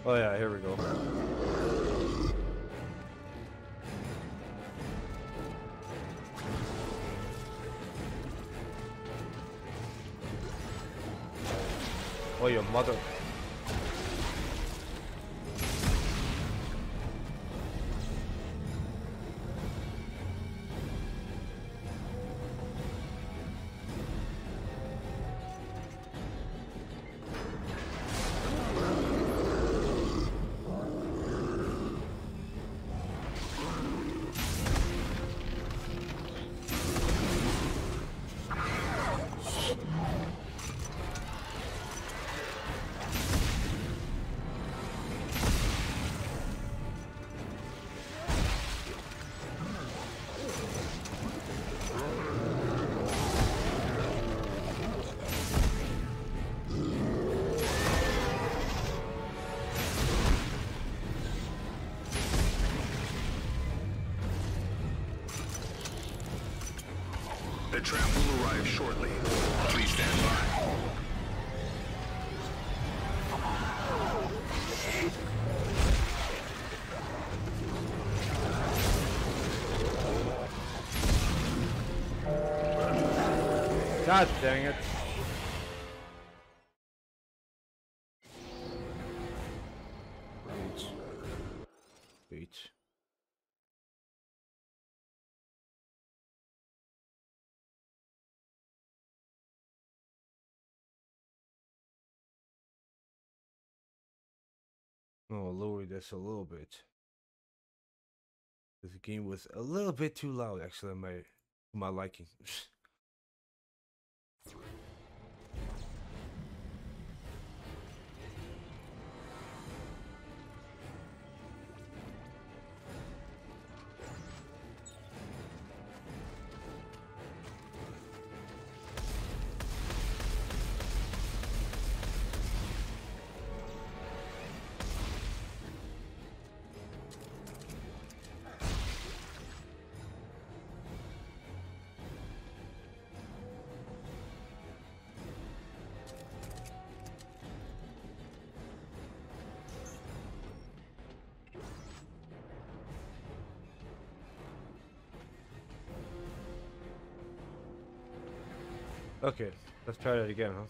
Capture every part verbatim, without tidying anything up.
Oh yeah, here we go. Oh, your mother. The tram will arrive shortly. Please stand by. God dang it. Beach. Beach. Oh, I'll lower this a little bit. This game was a little bit too loud, actually, my my liking. Okay, let's try that again, huh?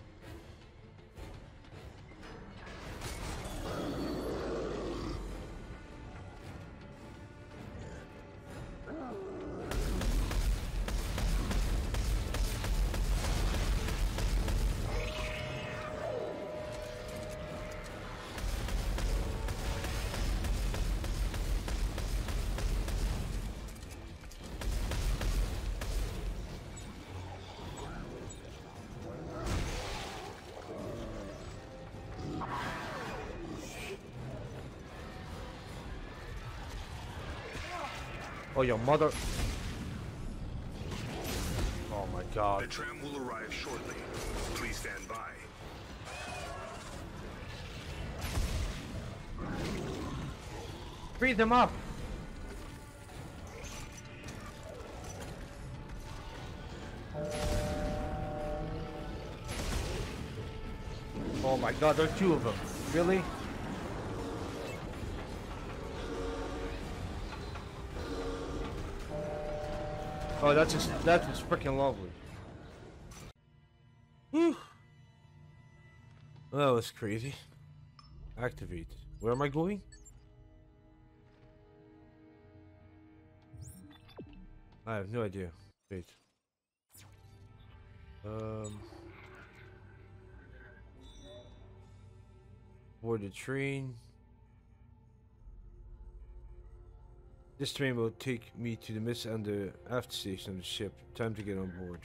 Oh, your mother. Oh my god. The tram will arrive shortly. Please stand by. Freeze them up. Oh my god, there are two of them. Really? Oh, that's just that's just freaking lovely. Whew. That was crazy. Activate. Where am I going? I have no idea. Wait. Um. Board the train. This train will take me to the mid and the aft station of the ship. Time to get on board.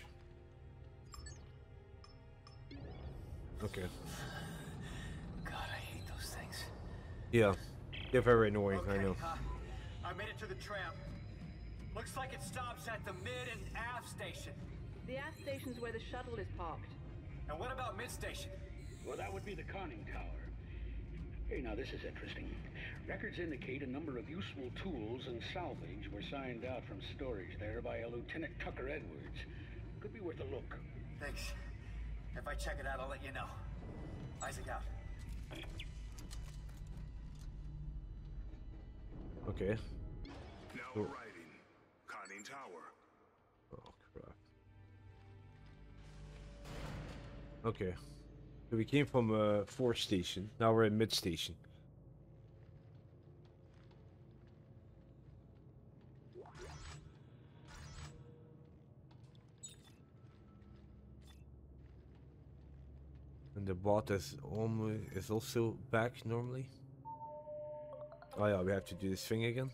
Okay. God, I hate those things. Yeah, they're very annoying, Okay, I know. uh, I made it to the tram. Looks like it stops at the mid and aft station. The aft station's where the shuttle is parked. And what about mid station? Well, that would be the conning tower. Hey, now this is interesting. Records indicate a number of useful tools and salvage were signed out from storage there by a Lieutenant Tucker Edwards. Could be worth a look. Thanks. If I check it out, I'll let you know. Isaac out. Okay. Now Cool. arriving. Conning Tower. Oh crap. Okay. So we came from uh, fourth station. Now we're in mid station. And the bot is almost is also back normally. Oh yeah, we have to do this thing again.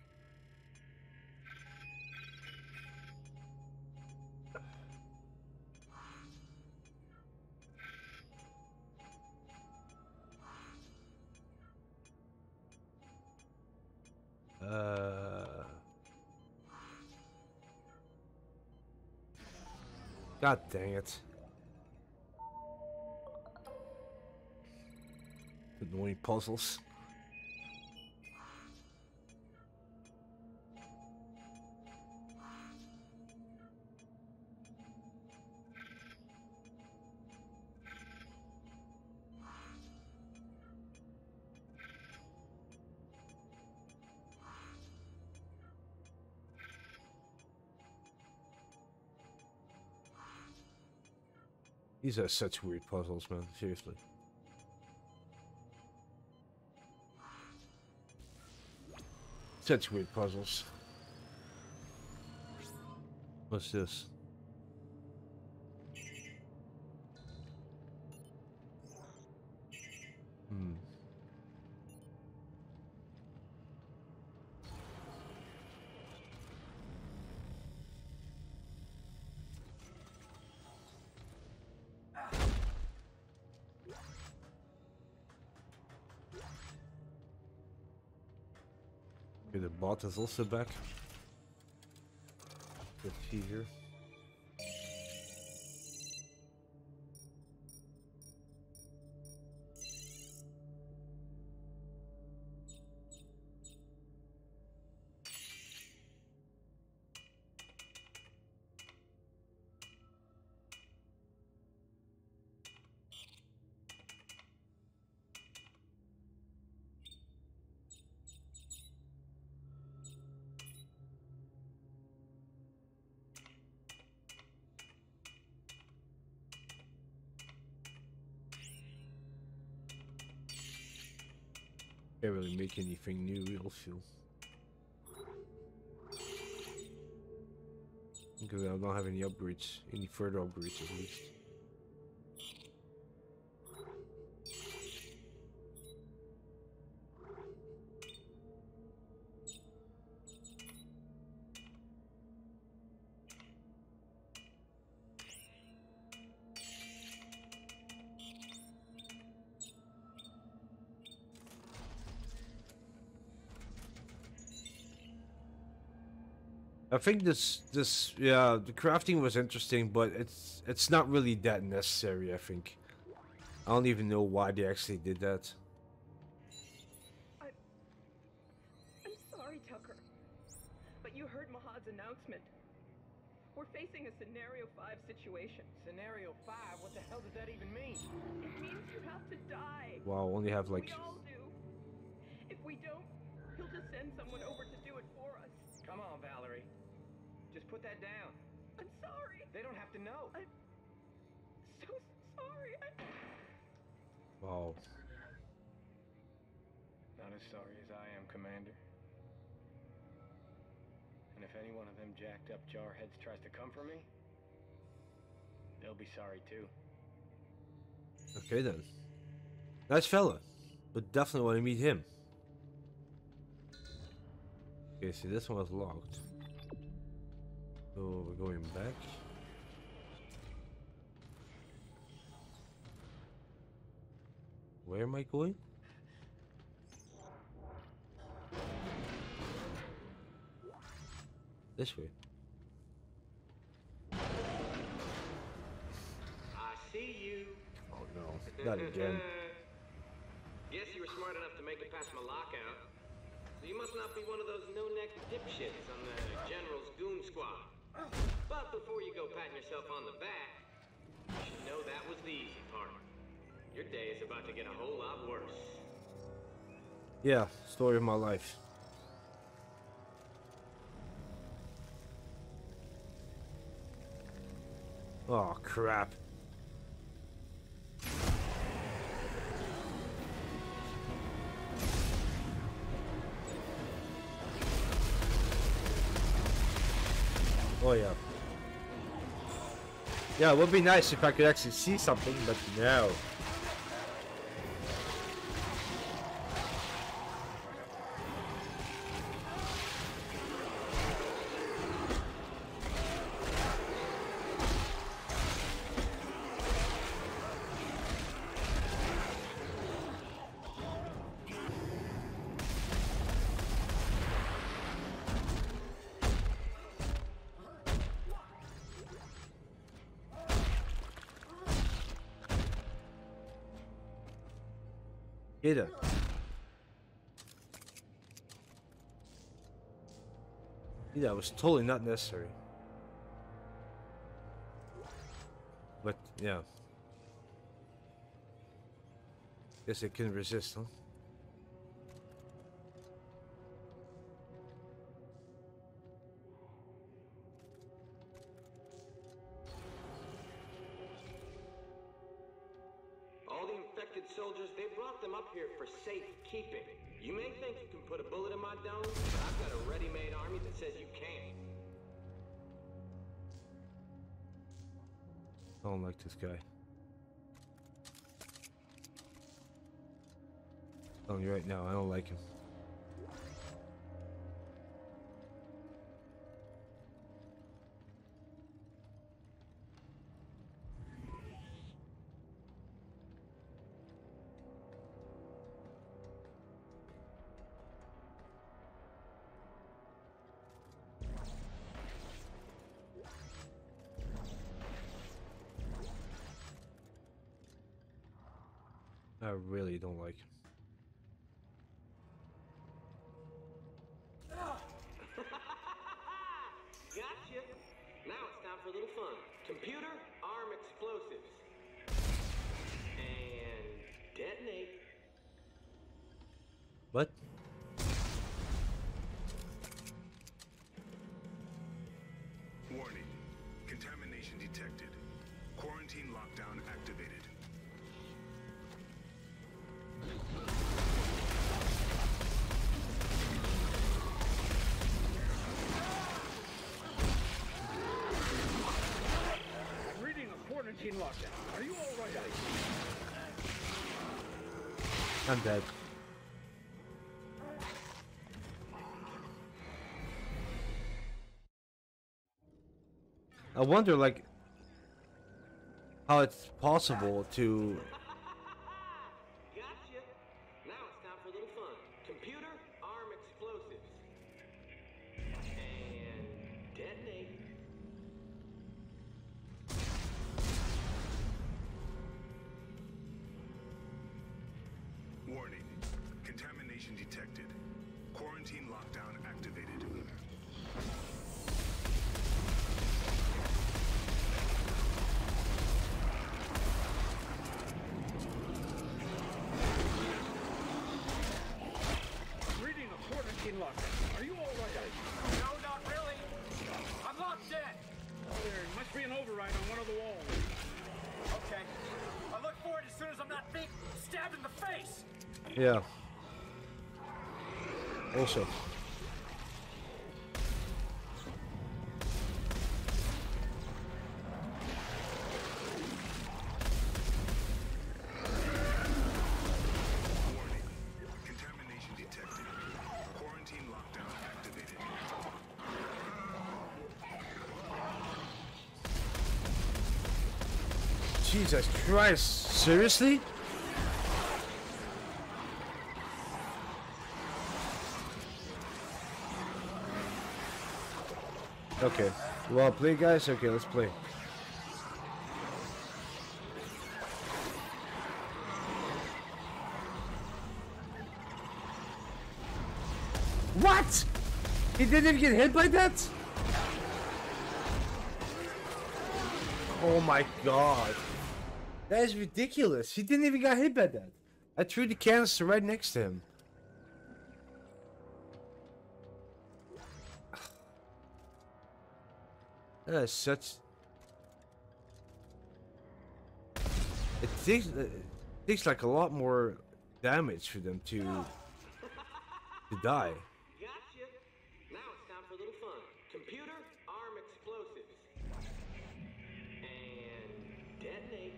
Uh. God dang it. Annoying puzzles. These are such weird puzzles, man. Seriously. Such weird puzzles. What's this? Hmm. Okay, the bot is also back. Let's see here. Can't really make anything new, real feel. Because I don't have any upgrades, any further upgrades at least. I think this, this, yeah, the crafting was interesting, but it's, it's not really that necessary, I think. I don't even know why they actually did that. I'm... I'm sorry, Tucker. But you heard Mahad's announcement. We're facing a Scenario five situation. Scenario five? What the hell does that even mean? It means you have to die. Wow, only have like... We all do. If we don't, he'll just send someone over to do it for us. Come on, Valerie. Just put that down. I'm sorry. They don't have to know. I'm so sorry. I... Wow. Not as sorry as I am, Commander. And if any one of them jacked up jarheads tries to come for me, they'll be sorry too. Okay then. Nice fella. But definitely want to meet him. Okay, see this one was locked. So we're going back. Where am I going? This way. I see you. Oh no, not again. Guess you were smart enough to make it past my lockout. So you must not be one of those no-neck dipshits on the General's goon squad. But before you go patting yourself on the back, you should know that was the easy part. Your day is about to get a whole lot worse. Yeah, story of my life. Oh, crap. Oh, yeah. Yeah, it would be nice if I could actually see something, but no. Either. Yeah, that was totally not necessary. But yeah. Guess it couldn't resist, huh? All the infected soldiers, they brought them up here for safekeeping. You may think you can put a bullet in my dome, but I've got a ready-made army that says you can't. I don't like this guy. I'm telling you right now, I don't like him. I really don't like him. Gotcha! Now it's time for a little fun. Computer, arm explosives. And detonate. What? Warning. Contamination detected. Quarantine lockdown activated. Reading a quarantine lockdown. Are you all right, Ice? I'm dead. I wonder, like, how it's possible to... Gotcha! Now it's time for a little fun. Computer, arm explosives. And detonate. Warning. Contamination detected. Quarantine lockdown activated. Reading a quarantine lockdown. Are you all right, Ice? No, not really. I'm locked in. There must be an override on one of the walls. Okay. I look for it as soon as I'm not being stabbed in the face. Yeah. Also. Warning. Contamination detected. Quarantine lockdown activated. Jesus Christ, seriously? Okay, you wanna play, guys? Okay, let's play. What? He didn't even get hit by that? Oh my god. That is ridiculous. He didn't even get hit by that. I threw the canister right next to him. That is such... It takes it takes like a lot more damage for them to to die. Gotcha. Now it's time for a little fun. Computer, arm explosives. And detonate.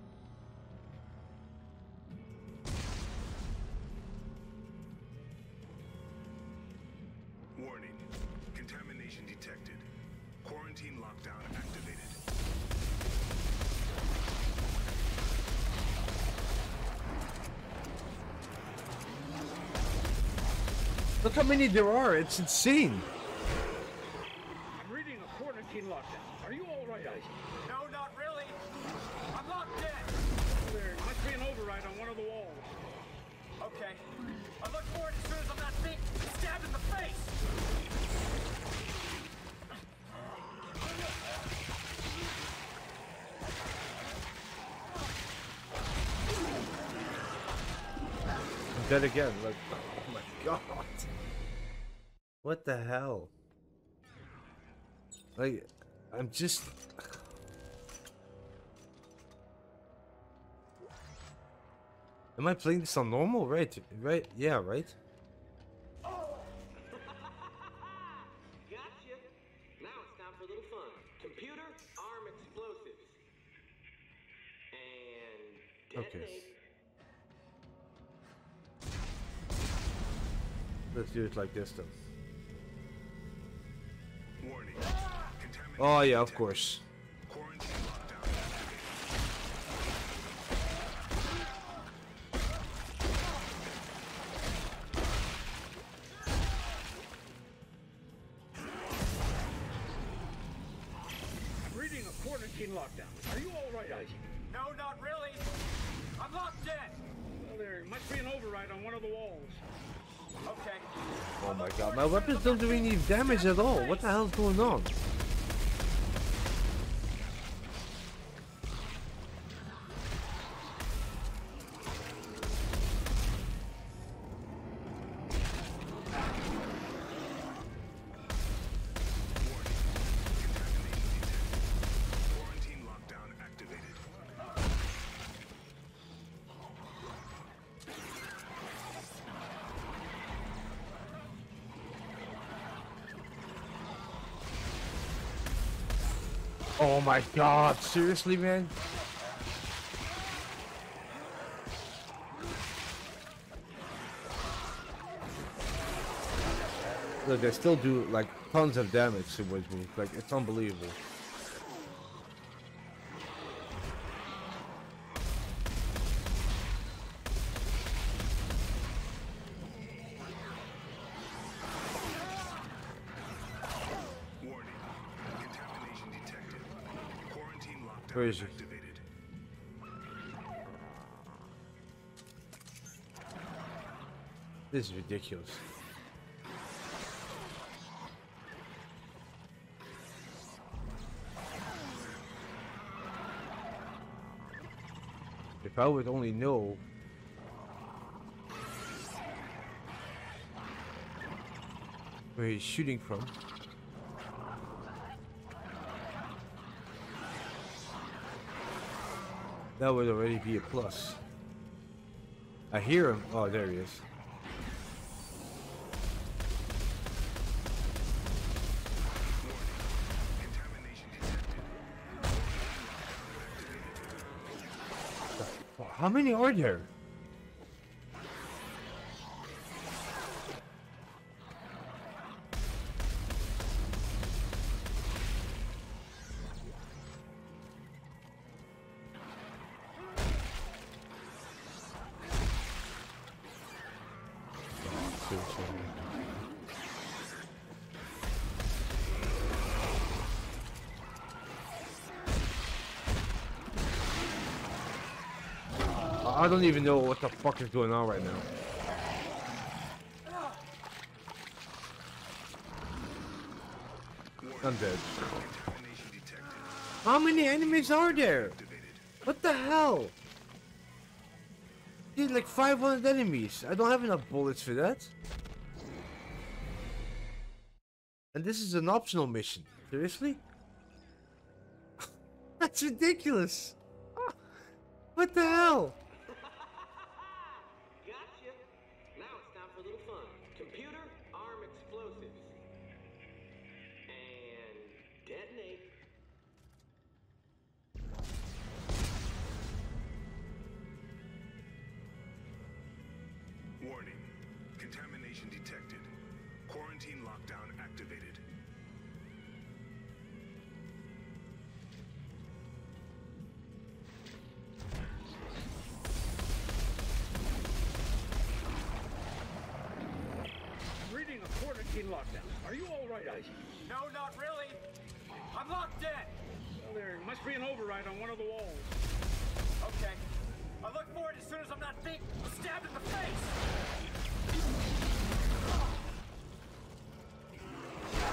Warning. Contamination detected. Quarantine lockdown activated. Look how many there are. It's insane. I'm reading a quarantine lockdown. Are you all right, Isaac? No, not really. I'm locked in. There must be an override on one of the walls. Okay. I look for it as soon as I'm not being stabbed in the face. I'm dead again. Like, oh my god. What the hell? Like, I'm just. Am I playing this on normal? Right, right, yeah, right? Gotcha. Now it's time for a little fun. Computer, arm explosives. And detonate. Okay. Let's do it like this then. Warning. Contamination Oh yeah, of detected. course. Quarantine lockdown activated. I'm reading a quarantine lockdown. Are you all right, Isaac? No, not really. I'm locked in. Well, there must be an override on one of the walls. Okay. Oh my god, my weapons don't do any damage at all. What the hell's going on? Quarantine lockdown activated. Oh my god, seriously, man? Look, they still do like tons of damage towards me. Like, it's unbelievable. Warning. Contamination detected. Quarantine lockdown Where is he? activated. This is ridiculous. If I would only know where he's shooting from. That would already be a plus. I hear him. Oh, there he is. Contamination detected. Oh, how many are there? I don't even know what the fuck is going on right now. I'm dead. Contamination detected. How many enemies are there? Activated. What the hell? Dude, like five hundred enemies. I don't have enough bullets for that. And this is an optional mission. Seriously? That's ridiculous. What the hell? Gotcha. Now it's time for a little fun. Computer, arm explosives. And detonate. Warning. Contamination detected. Quarantine lockdown activated. Reading a quarantine lockdown. Are you all right, Isaac? No, not really. I'm locked in. Well, there must be an override on one of the walls. Okay. I look for it as soon as I'm not being stabbed in the face.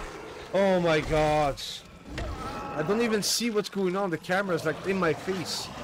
Oh my god. I don't even see what's going on. The camera's like in my face.